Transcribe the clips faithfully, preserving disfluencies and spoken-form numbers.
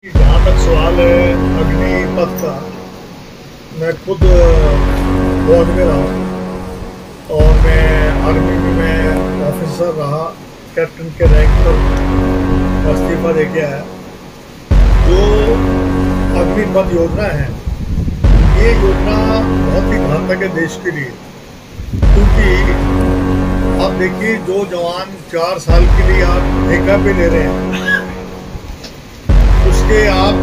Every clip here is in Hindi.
जहाँ तक सवाल है अग्निपथ का, मैं खुद फौज में रहा हूँ और मैं आर्मी में मैं ऑफिसर रहा, कैप्टन के रैंक पर इस्तीफा दे के आया। जो अग्निपथ योजना है, ये योजना बहुत ही घातक है देश के लिए, क्योंकि आप देखिए जो जवान चार साल के लिए आप ठेका पे ले रहे हैं, उसके आप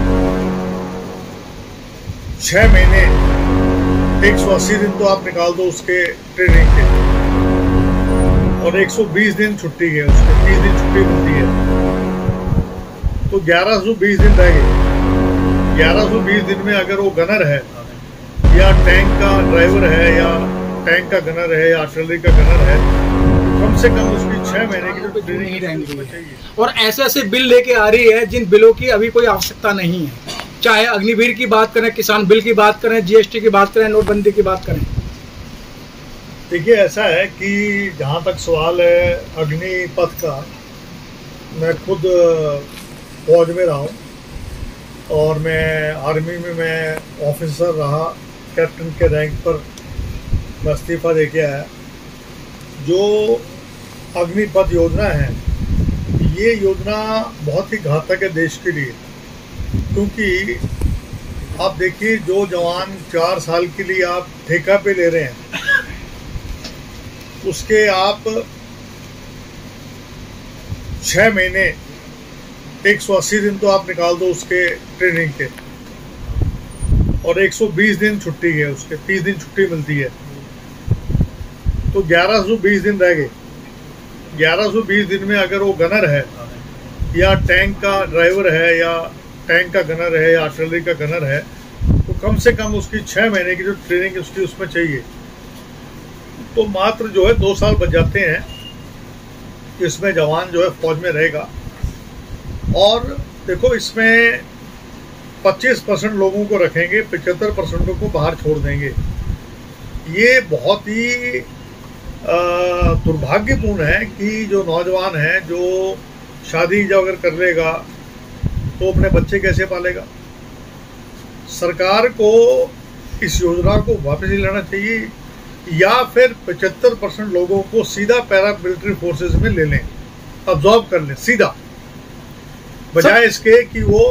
छह महीने एक सौ अस्सी दिन तो आप निकाल दो उसके ट्रेनिंग के, और एक सौ बीस दिन छुट्टी है, उसके तीस दिन छुट्टी मिलती है, तो ग्यारह सौ बीस दिन रह गए। ग्यारह सौ बीस दिन में अगर वो गनर है या टैंक का ड्राइवर है या टैंक का गनर है या आर्टिलरी का गनर है, कम से कम उसकी छह महीने की जो ट्रेनिंग चाहिए। और ऐसे ऐसे बिल लेके आ रही है जिन बिलों की अभी कोई आवश्यकता नहीं है, चाहे अग्निवीर की बात करें, किसान बिल की बात करें, जीएसटी की बात करें, नोटबंदी की बात करें। देखिए ऐसा है कि जहाँ तक सवाल है अग्निपथ का, मैं खुद फौज में रहा हूँ और मैं आर्मी में मैं ऑफिसर रहा, कैप्टन के रैंक पर मैं इस्तीफा दे के आया। जो अग्निपथ योजना है, ये योजना बहुत ही घातक है देश के लिए, क्योंकि आप देखिए जो जवान चार साल के लिए आप ठेका पे ले रहे हैं, उसके आप छह महीने एक सौ अस्सी दिन तो आप निकाल दो उसके ट्रेनिंग के, और एक सौ बीस दिन छुट्टी है, उसके तीस दिन छुट्टी मिलती है, तो ग्यारह सौ बीस दिन रह गए। ग्यारह सौ बीस दिन में अगर वो गनर है या टैंक का ड्राइवर है या टैंक का गनर है या आर्टिलरी का गनर है, तो कम से कम उसकी छह महीने की जो ट्रेनिंग उसकी उसमें चाहिए। तो मात्र जो है दो साल बच जाते हैं, इसमें जवान जो है फौज में रहेगा। और देखो इसमें पच्चीस परसेंट लोगों को रखेंगे, पचहत्तर परसेंट को बाहर छोड़ देंगे। ये बहुत ही दुर्भाग्यपूर्ण है कि जो नौजवान है जो शादी जब अगर कर लेगा तो अपने बच्चे कैसे पालेगा। सरकार को इस योजना को वापस लेना चाहिए या फिर पचहत्तर परसेंट लोगों को सीधा पैरा मिलिट्री फोर्सेस में ले लें, अब्जॉर्ब कर लें सीधा, बजाय इसके कि वो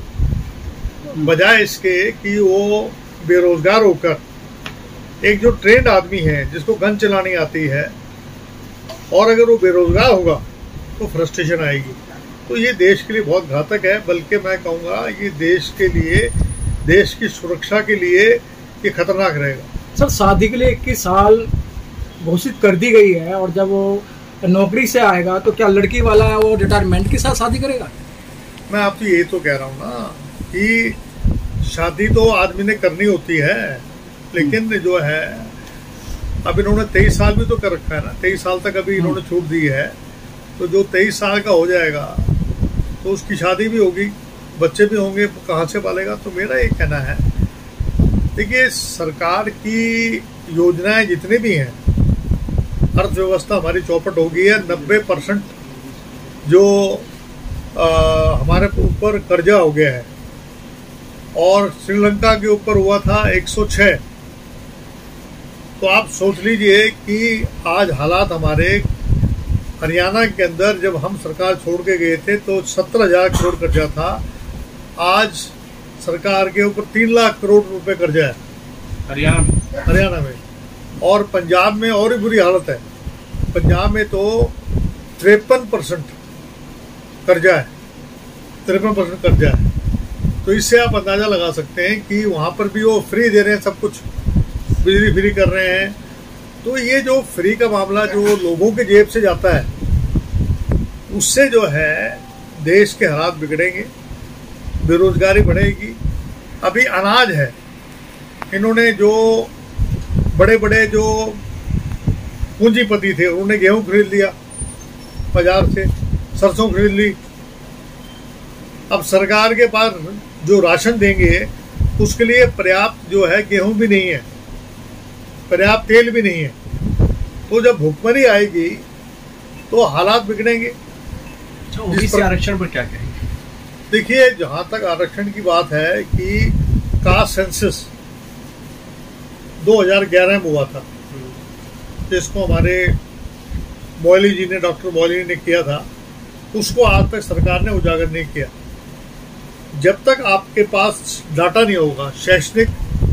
बजाय इसके कि वो बेरोजगार होकर एक जो ट्रेंड आदमी है जिसको गन चलानी आती है, और अगर वो बेरोजगार होगा तो फ्रस्ट्रेशन आएगी। तो ये देश के लिए बहुत घातक है, बल्कि मैं कहूँगा ये देश के लिए, देश की सुरक्षा के लिए ये खतरनाक रहेगा। सर शादी के लिए इक्कीस साल घोषित कर दी गई है, और जब वो नौकरी से आएगा तो क्या लड़की वाला वो रिटायरमेंट के साथ शादी करेगा? मैं आपसे यही तो कह रहा हूँ ना कि शादी तो आदमी ने करनी होती है, लेकिन जो है अब इन्होंने तेईस साल भी तो कर रखा है ना, तेईस साल तक अभी इन्होंने छूट दी है, तो जो तेईस साल का हो जाएगा तो उसकी शादी भी होगी, बच्चे भी होंगे, कहाँ से पालेगा। तो मेरा ये कहना है, देखिए सरकार की योजनाएं जितनी भी हैं, अर्थव्यवस्था हमारी चौपट हो गई है। नब्बे परसेंट जो आ, हमारे ऊपर कर्जा हो गया है, और श्रीलंका के ऊपर हुआ था एक सौ छह। तो आप सोच लीजिए कि आज हालात हमारे हरियाणा के अंदर, जब हम सरकार छोड़ के गए थे तो सत्तर हजार करोड़ कर्जा था, आज सरकार के ऊपर तीन लाख करोड़ रुपए कर्जा है हरियाणा में हरियाणा में और पंजाब में और भी बुरी हालत है। पंजाब में तो तिरपन परसेंट कर्जा है, तिरपन परसेंट कर्जा है। तो इससे आप अंदाजा लगा सकते हैं कि वहाँ पर भी वो फ्री दे रहे हैं, सब कुछ बिजली फ्री कर रहे हैं। तो ये जो फ्री का मामला जो लोगों के जेब से जाता है, उससे जो है देश के हालात बिगड़ेंगे, बेरोजगारी बढ़ेगी। अभी अनाज है, इन्होंने जो बड़े बड़े जो पूंजीपति थे उन्होंने गेहूं खरीद लिया बाजार से, सरसों खरीद ली। अब सरकार के पास जो राशन देंगे उसके लिए पर्याप्त जो है गेहूं भी नहीं है, पर्याप्त तेल भी नहीं है। तो जब भुखमरी आएगी तो हालात बिगड़ेंगे। ओबीसी आरक्षण पर क्या कहेंगे? देखिए, जहां तक आरक्षण की बात है कि कास्ट सेंसस दो हज़ार ग्यारह में हुआ था, जिसको हमारे मौली जी ने, डॉक्टर मौली ने किया था, उसको आज तक सरकार ने उजागर नहीं किया। जब तक आपके पास डाटा नहीं होगा, शैक्षणिक,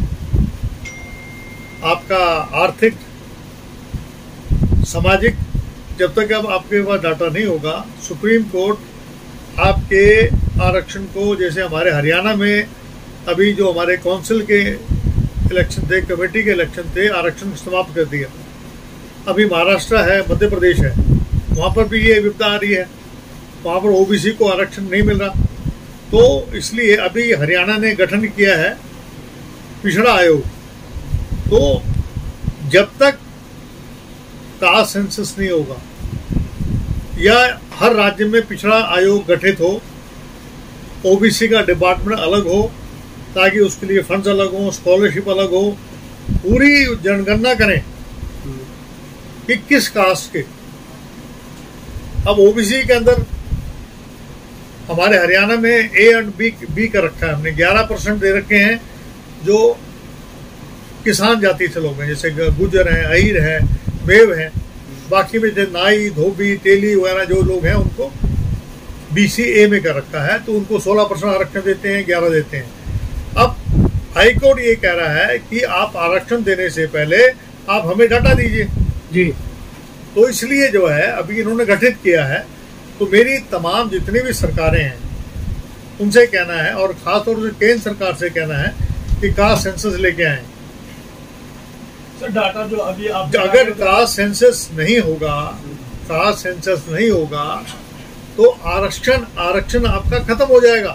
आपका आर्थिक, सामाजिक, जब तक अब आपके पास डाटा नहीं होगा, सुप्रीम कोर्ट आपके आरक्षण को, जैसे हमारे हरियाणा में अभी जो हमारे काउंसिल के इलेक्शन थे, कमेटी के इलेक्शन थे, आरक्षण समाप्त कर दिया। अभी महाराष्ट्र है, मध्य प्रदेश है, वहाँ पर भी ये विपदा आ रही है, वहाँ पर ओबीसी को आरक्षण नहीं मिल रहा। तो इसलिए अभी हरियाणा ने गठन किया है पिछड़ा आयोग। तो जब तक कास्ट सेंसस नहीं होगा या हर राज्य में पिछड़ा आयोग गठित हो, ओबीसी का डिपार्टमेंट अलग हो, ताकि उसके लिए फंड्स अलग हो, स्कॉलरशिप अलग हो, पूरी जनगणना करें कि किस कास्ट के। अब ओबीसी के अंदर हमारे हरियाणा में ए एंड बी बी कर रखा है हमने, ग्यारह परसेंट दे रखे हैं जो किसान जाति से लोग हैं, जैसे गुजर हैं, अहीर हैं, मेव हैं। बाकी में जो नाई, धोबी, तेली वगैरह जो लोग हैं उनको बीसी ए में कर रखा है, तो उनको सोलह परसेंट आरक्षण देते हैं, ग्यारह देते हैं। अब हाईकोर्ट ये कह रहा है कि आप आरक्षण देने से पहले आप हमें डाटा दीजिए जी। तो इसलिए जो है अभी इन्होंने गठित किया है। तो मेरी तमाम जितनी भी सरकारें हैं उनसे कहना है, और खासतौर से केंद्र सरकार से कहना है कि कास्ट सेंसस लेके आए। सर डाटा जो अभी आप अगर कास्ट सेंसस नहीं होगा, कास्ट सेंसस नहीं होगा तो आरक्षण आरक्षण आपका खत्म हो जाएगा,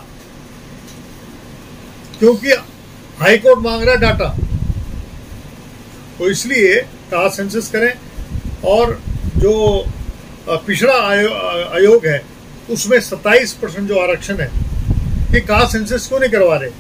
क्योंकि हाईकोर्ट मांग रहा है डाटा। तो इसलिए कास्ट सेंसस करें, और जो पिछड़ा आयोग है उसमें सत्ताईस परसेंट जो आरक्षण है, कि कास्ट सेंसस क्यों नहीं करवा रहे?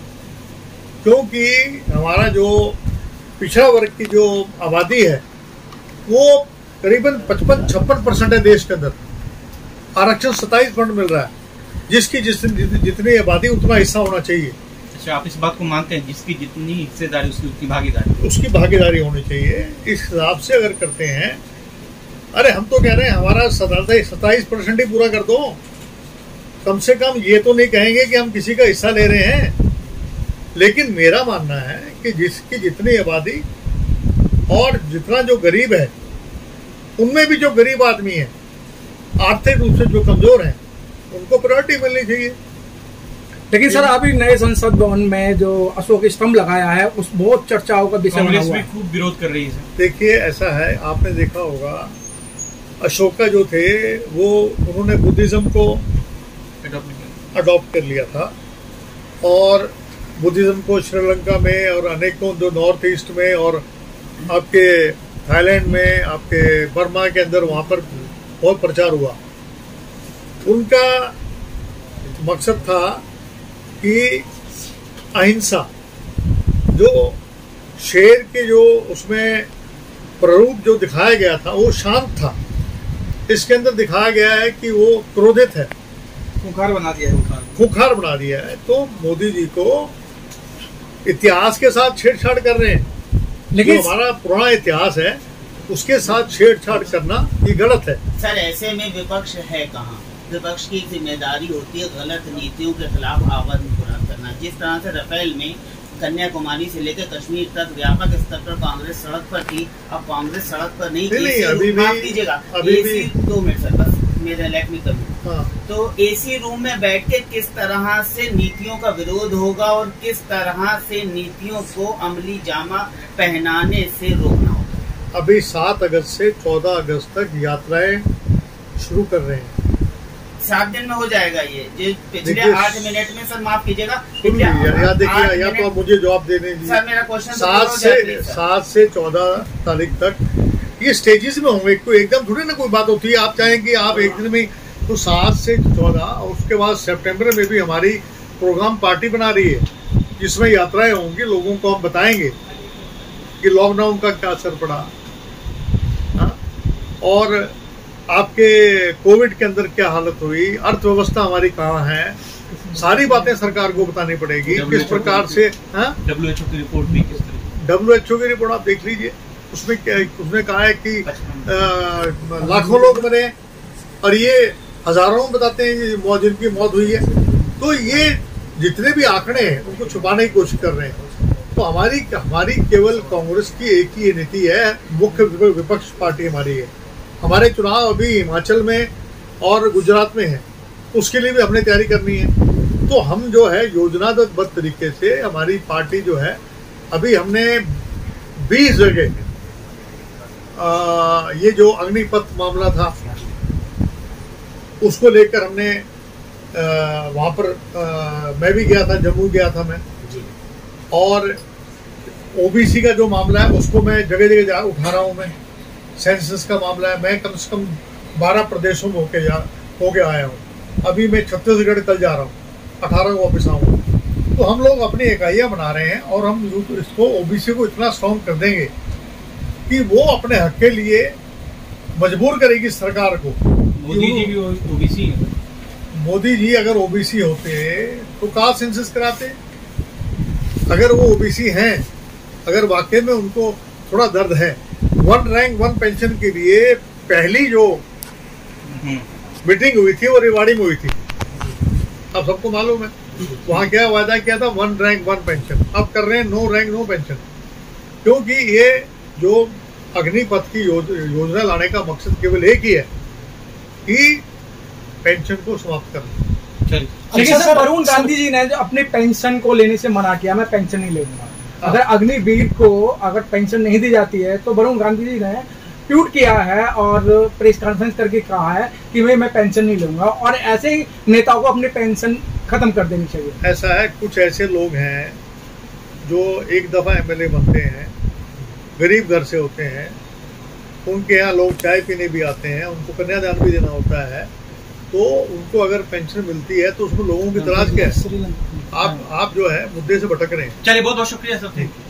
क्योंकि हमारा जो पिछड़ा वर्ग की जो आबादी है वो करीबन पचपन छप्पन परसेंट है देश के अंदर, आरक्षण सत्ताईस परसेंट मिल रहा है, जिसकी जिस जितनी आबादी उतना हिस्सा होना चाहिए। अच्छा, आप इस बात को मानते हैं जिसकी जितनी हिस्सेदारी उसकी उतनी भागीदारी उसकी भागीदारी होनी चाहिए। इस हिसाब से अगर करते हैं, अरे हम तो कह रहे हैं हमारा सत्ताईस परसेंट ही पूरा कर दो, कम से कम ये तो नहीं कहेंगे कि हम किसी का हिस्सा ले रहे हैं। लेकिन मेरा मानना है कि जिसकी जितनी आबादी और जितना जो गरीब है, उनमें भी जो गरीब आदमी है, आर्थिक रूप से जो कमजोर हैं, उनको प्रायोरिटी मिलनी चाहिए। लेकिन सर अभी नए संसद भवन में जो अशोक स्तंभ लगाया है उस बहुत चर्चाओं का विषय बना हुआ है, खूब विरोध कर रही है। देखिए ऐसा है, आपने देखा होगा अशोका जो थे वो उन्होंने बुद्धिज्म को अडॉप्ट कर लिया था, और बुद्धिज्म को श्रीलंका में और अनेकों जो नॉर्थ ईस्ट में और आपके थाईलैंड में, आपके बर्मा के अंदर वहाँ पर बहुत प्रचार हुआ। उनका मकसद था कि अहिंसा, जो शेर के जो उसमें प्ररूप जो दिखाया गया था वो शांत था, इसके अंदर दिखाया गया है कि वो क्रोधित है, खुंखार बना दिया है खुंखार बना दिया है। तो मोदी जी को इतिहास के साथ छेड़छाड़ कर रहे हैं, लेकिन जो हमारा पुराना इतिहास है उसके साथ छेड़छाड़ करना ये गलत है। सर ऐसे में विपक्ष है कहाँ? विपक्ष की जिम्मेदारी होती है गलत नीतियों के खिलाफ आवाज बुलंद करना। जिस तरह से रफेल में कन्याकुमारी से लेकर कश्मीर तक व्यापक स्तर पर कांग्रेस सड़क पर थी, अब कांग्रेस सड़क पर नहीं, नहीं अभी भी माफ कीजिएगा, एसी दो मिनट सर बस मेरा लेट मी करूँ। हाँ। तो एसी रूम में बैठ के किस तरह से नीतियों का विरोध होगा और किस तरह से नीतियों को अमली जामा पहनाने से रोकना होगा? अभी सात अगस्त से चौदह अगस्त तक यात्राएं शुरू कर रहे हैं। सात दिन में हो जाएगा ये, जो पिछले आठ मिनट में सर माफ कीजिएगा, या देखिए या तो आप मुझे जवाब देने दीजिए। सर मेरा क्वेश्चन सात से सात से चौदह तारीख तक ये स्टेजेस में होंगे, कोई एकदम थोड़ी ना कोई बात होती है। आप चाहें कि आप एक दिन में, तो सात से चौदह और उसके बाद सितंबर में भी हमारी प्रोग्राम पार्टी बना रही है, जिसमें यात्राएं होंगी, लोगों को हम बताएंगे कि लॉकडाउन का क्या असर पड़ा, हा? और आपके कोविड के अंदर क्या हालत हुई, अर्थव्यवस्था हमारी कहाँ है, सारी बातें सरकार को बतानी पड़ेगी किस प्रकार से। डब्ल्यू एच ओ की रिपोर्ट भी किस तरह, डब्ल्यू एच ओ की रिपोर्ट आप देख लीजिए, उसमें क्या उसने कहा है कि आ, लाखों लोग मरे और ये हजारों में बताते हैं मौत जिनकी मौत हुई है। तो ये जितने भी आंकड़े हैं उनको छुपाने की कोशिश कर रहे हैं। तो हमारी हमारी केवल कांग्रेस की एक ही नीति है, मुख्य विपक्ष पार्टी हमारी है। हमारे चुनाव अभी हिमाचल में और गुजरात में है, उसके लिए भी हमने तैयारी करनी है। तो हम जो है योजनाबद्ध तरीके से हमारी पार्टी जो है, अभी हमने बीस जगह ये जो अग्निपथ मामला था उसको लेकर हमने वहां पर आ, मैं भी गया था, जम्मू गया था मैं, और ओबीसी का जो मामला है उसको मैं जगह जगह जा उठा रहा हूँ। मैं सेंसस का मामला है, मैं कम से कम बारह प्रदेशों में होके जा होके आया हूँ। अभी मैं छत्तीसगढ़ कल जा रहा हूँ, अठारह को वापस आऊँगा। तो हम लोग अपनी इकाइयाँ बना रहे हैं और हम इसको ओबीसी को इतना स्ट्रॉन्ग कर देंगे कि वो अपने हक के लिए मजबूर करेगी सरकार को। मोदी जी भी ओबीसी है। मोदी जी अगर ओबीसी होते तो कास्ट सेंसस कराते। अगर वो ओबीसी हैं, अगर वाकई में उनको थोड़ा दर्द है, वन रैंक वन पेंशन के लिए पहली जो मीटिंग हुई थी वो रेवाड़ी में हुई थी, अब सबको मालूम है। वहाँ क्या वादा किया था, वन रैंक वन पेंशन। अब कर रहे हैं नो रैंक नो पेंशन, क्योंकि ये जो अग्निपथ की योजना लाने का मकसद केवल एक ही है कि पेंशन को समाप्त करना। लेकिन सर वरुण गांधी जी ने जो अपनी पेंशन को लेने से मना किया, मैं पेंशन नहीं लूंगा। अगर अग्निवीर को अगर पेंशन नहीं दी जाती है तो वरुण गांधी जी ने ट्वीट किया है और प्रेस कॉन्फ्रेंस करके कहा है कि मैं मैं पेंशन नहीं लूंगा, और ऐसे ही नेताओं को अपनी पेंशन खत्म कर देनी चाहिए। ऐसा है, कुछ ऐसे लोग हैं जो एक दफा एमएलए बनते हैं, गरीब घर से होते हैं, उनके यहाँ लोग चाय पीने भी आते हैं, उनको कन्यादान भी देना होता है, तो उनको अगर पेंशन मिलती है तो उसमें लोगों की तलाश क्या है। आप आप जो है मुद्दे से भटक रहे हैं। चलिए, बहुत बहुत शुक्रिया सर।